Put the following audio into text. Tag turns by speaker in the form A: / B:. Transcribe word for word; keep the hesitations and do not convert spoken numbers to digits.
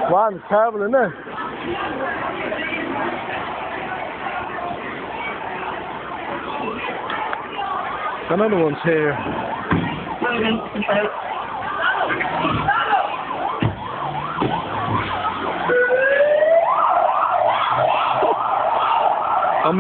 A: Wow, it's terrible, isn't it? Another one's here.